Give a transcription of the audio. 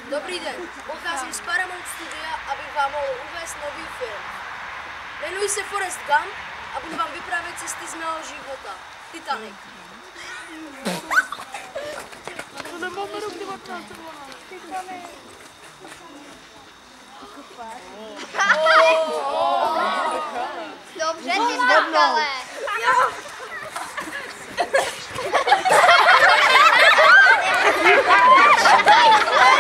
Dobrý den, pocházím z Paramount Studia, abych vám mohl uvést nový film. Jmenuji se Forrest Gump a budu vám vyprávět cesty z mého života. Titanic. To nemáme rok 1912. Titanic. Dobře, ty zdrkale. Jo.